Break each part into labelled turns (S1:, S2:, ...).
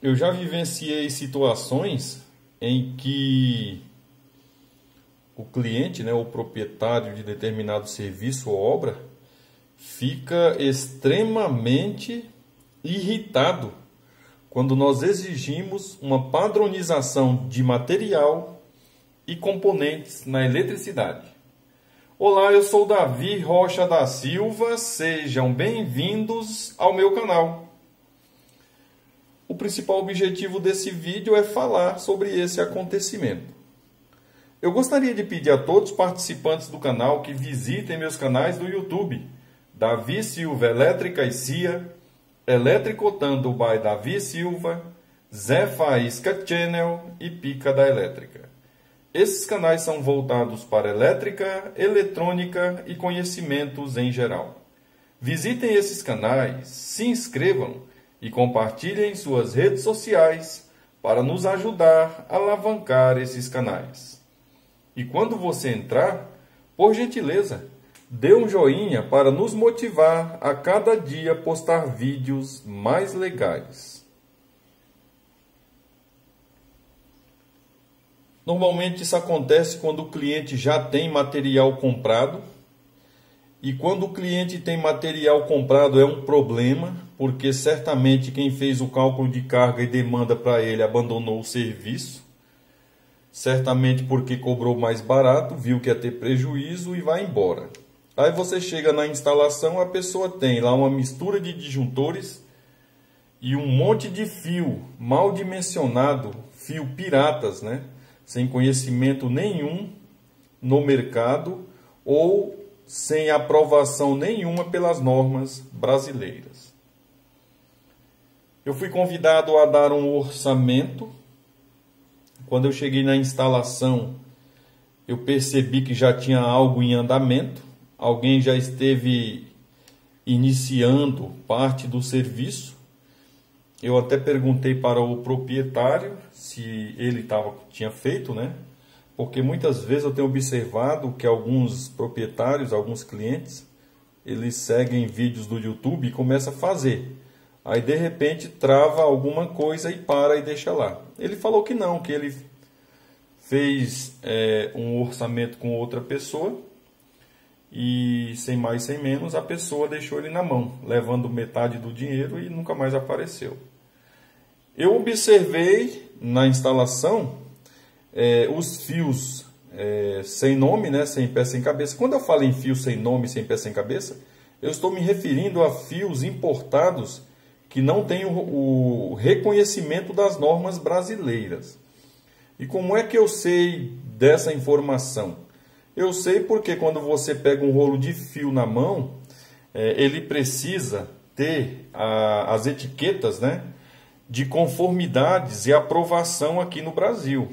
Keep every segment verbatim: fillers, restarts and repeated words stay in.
S1: Eu já vivenciei situações em que o cliente, né, o proprietário de determinado serviço ou obra, fica extremamente irritado quando nós exigimos uma padronização de material e componentes na eletricidade. Olá, eu sou Davi Rocha da Silva, sejam bem-vindos ao meu canal. O principal objetivo desse vídeo é falar sobre esse acontecimento. Eu gostaria de pedir a todos os participantes do canal que visitem meus canais do YouTube, Davi Silva Elétrica e C I A, Eletricotando by Davi Silva, Zé Faísca Channel e Pica da Elétrica. Esses canais são voltados para elétrica, eletrônica e conhecimentos em geral. Visitem esses canais, se inscrevam e compartilhem em suas redes sociais para nos ajudar a alavancar esses canais. E quando você entrar, por gentileza, dê um joinha para nos motivar a cada dia postar vídeos mais legais. Normalmente isso acontece quando o cliente já tem material comprado. E quando o cliente tem material comprado é um problema, porque certamente quem fez o cálculo de carga e demanda para ele abandonou o serviço. Certamente porque cobrou mais barato, viu que ia ter prejuízo e vai embora. Aí você chega na instalação, a pessoa tem lá uma mistura de disjuntores e um monte de fio mal dimensionado, fio piratas, né? Sem conhecimento nenhum no mercado ou sem aprovação nenhuma pelas normas brasileiras. Eu fui convidado a dar um orçamento. Quando eu cheguei na instalação, eu percebi que já tinha algo em andamento. Alguém já esteve iniciando parte do serviço. Eu até perguntei para o proprietário se ele tava, tinha feito, né? Porque muitas vezes eu tenho observado que alguns proprietários, alguns clientes, eles seguem vídeos do YouTube e começam a fazer. Aí de repente trava alguma coisa e para e deixa lá. Ele falou que não, que ele fez é, um orçamento com outra pessoa e sem mais sem menos a pessoa deixou ele na mão, levando metade do dinheiro e nunca mais apareceu. Eu observei na instalação é, os fios é, sem nome, né, sem pé sem cabeça. Quando eu falo em fio sem nome, sem pé sem cabeça, eu estou me referindo a fios importados que não têm o, o reconhecimento das normas brasileiras. E como é que eu sei dessa informação? Eu sei porque quando você pega um rolo de fio na mão, é, ele precisa ter a, as etiquetas, né, de conformidades e aprovação aqui no Brasil.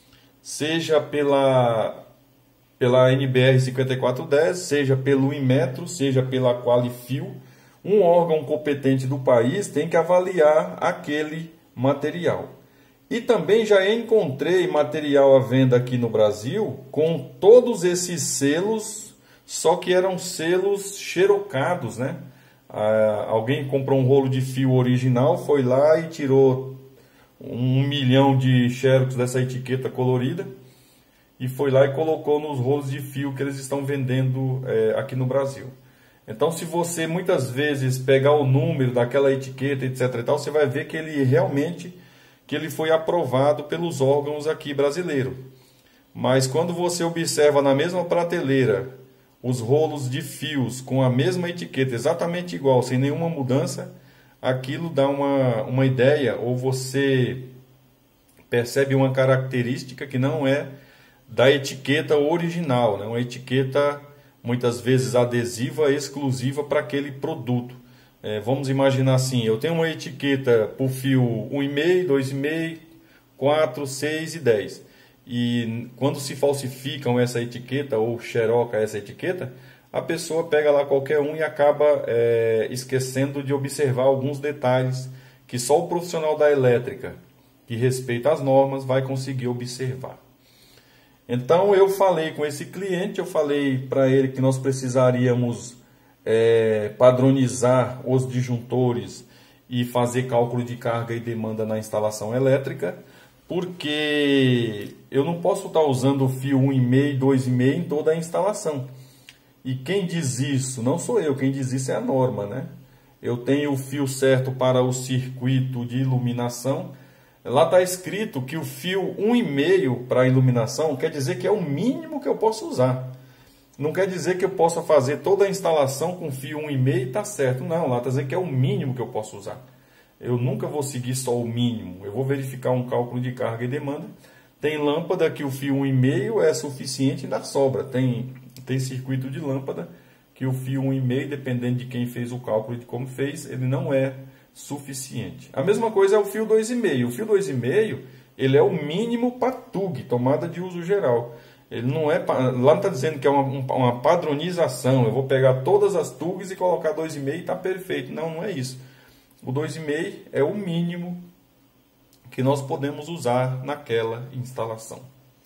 S1: Seja pela, pela N B R cinquenta e quatro dez, seja pelo Inmetro, seja pela Qualifil, um órgão competente do país tem que avaliar aquele material. E também já encontrei material à venda aqui no Brasil com todos esses selos, só que eram selos xerocados, né? Ah, alguém comprou um rolo de fio original, foi lá e tirou um milhão de xerox dessa etiqueta colorida e foi lá e colocou nos rolos de fio que eles estão vendendo é, aqui no Brasil. Então, se você muitas vezes pegar o número daquela etiqueta, etc e tal, você vai ver que ele realmente que ele foi aprovado pelos órgãos aqui brasileiros. Mas quando você observa na mesma prateleira os rolos de fios com a mesma etiqueta, exatamente igual, sem nenhuma mudança, aquilo dá uma, uma ideia, ou você percebe uma característica que não é da etiqueta original, né? Uma etiqueta muitas vezes adesiva, exclusiva para aquele produto. É, vamos imaginar assim, eu tenho uma etiqueta por fio um e meio, dois e meio, quatro, seis e dez. E quando se falsificam essa etiqueta ou xeroca essa etiqueta, a pessoa pega lá qualquer um e acaba é, esquecendo de observar alguns detalhes que só o profissional da elétrica, que respeita as normas, vai conseguir observar. Então eu falei com esse cliente, eu falei para ele que nós precisaríamos é, padronizar os disjuntores e fazer cálculo de carga e demanda na instalação elétrica, porque eu não posso estar usando o fio um vírgula cinco, dois vírgula cinco em toda a instalação. E quem diz isso? Não sou eu, quem diz isso é a norma, né? Eu tenho o fio certo para o circuito de iluminação. Lá está escrito que o fio um vírgula cinco para a iluminação quer dizer que é o mínimo que eu posso usar. Não quer dizer que eu possa fazer toda a instalação com fio um vírgula cinco e está certo. Não, lá está dizendo que é o mínimo que eu posso usar. Eu nunca vou seguir só o mínimo. Eu vou verificar um cálculo de carga e demanda. Tem lâmpada que o fio um vírgula cinco é suficiente e ainda sobra. Tem, tem circuito de lâmpada que o fio um vírgula cinco, dependendo de quem fez o cálculo e de como fez, ele não é suficiente. A mesma coisa é o fio dois vírgula cinco. O fio dois vírgula cinco ele é o mínimo para T U G, tomada de uso geral. Ele não é, lá não está dizendo que é uma, uma padronização. Eu vou pegar todas as T U Gs e colocar dois vírgula cinco e está perfeito. Não, não é isso. O dois vírgula cinco é o mínimo que nós podemos usar naquela instalação.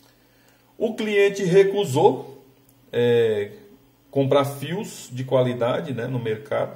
S1: O cliente recusou é, comprar fios de qualidade, né, no mercado.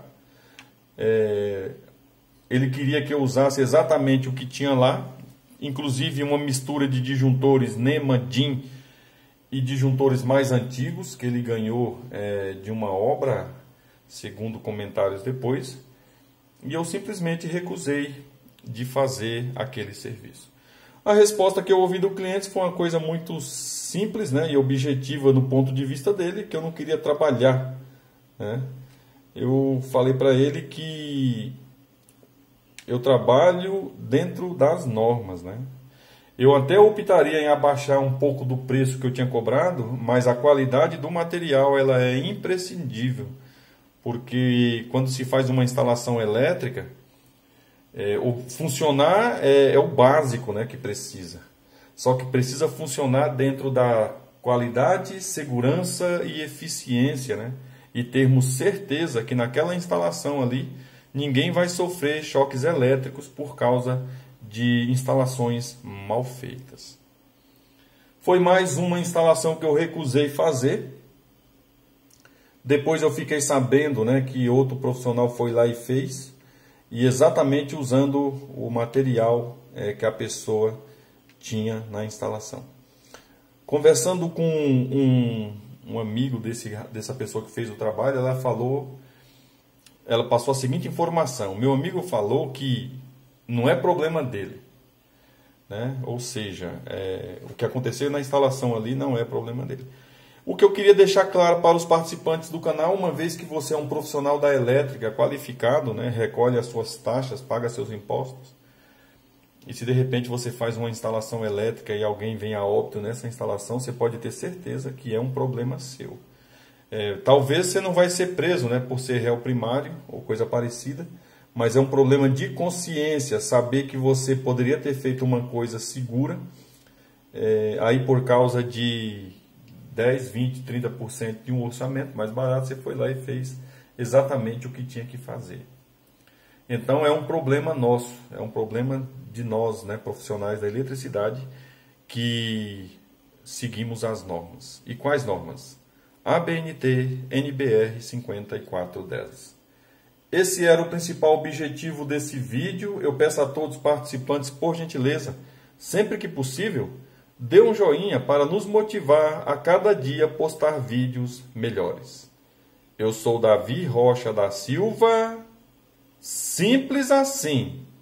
S1: É, ele queria que eu usasse exatamente o que tinha lá, inclusive uma mistura de disjuntores NEMA, D I N e disjuntores mais antigos, que ele ganhou é, de uma obra, segundo comentários depois, e eu simplesmente recusei de fazer aquele serviço. A resposta que eu ouvi do cliente foi uma coisa muito simples, né, e objetiva do ponto de vista dele, que eu não queria trabalhar, né? Eu falei para ele que eu trabalho dentro das normas, né? Eu até optaria em abaixar um pouco do preço que eu tinha cobrado, mas a qualidade do material ela é imprescindível, porque quando se faz uma instalação elétrica, é, o funcionar é, é o básico, né, que precisa. Só que precisa funcionar dentro da qualidade, segurança e eficiência, né? E termos certeza que naquela instalação ali ninguém vai sofrer choques elétricos por causa de instalações mal feitas. Foi mais uma instalação que eu recusei fazer. Depois eu fiquei sabendo, né, que outro profissional foi lá e fez, e exatamente usando o material é, que a pessoa tinha na instalação. Conversando com um, um amigo desse, dessa pessoa que fez o trabalho, ela falou, ela passou a seguinte informação: meu amigo falou que não é problema dele, né? Ou seja, é, o que aconteceu na instalação ali não é problema dele. O que eu queria deixar claro para os participantes do canal, uma vez que você é um profissional da elétrica qualificado, né, recolhe as suas taxas, paga seus impostos, e se de repente você faz uma instalação elétrica e alguém vem a óbito nessa instalação, você pode ter certeza que é um problema seu. É, talvez você não vai ser preso, né, por ser réu primário ou coisa parecida, mas é um problema de consciência saber que você poderia ter feito uma coisa segura, é, aí por causa de dez, vinte, trinta por cento de um orçamento mais barato, você foi lá e fez exatamente o que tinha que fazer. Então é um problema nosso, é um problema de nós, né, profissionais da eletricidade, que seguimos as normas. E quais normas? A B N T N B R cinquenta e quatro dez. Esse era o principal objetivo desse vídeo. Eu peço a todos os participantes, por gentileza, sempre que possível, dê um joinha para nos motivar a cada dia postar vídeos melhores. Eu sou Davi Rocha da Silva. Simples assim.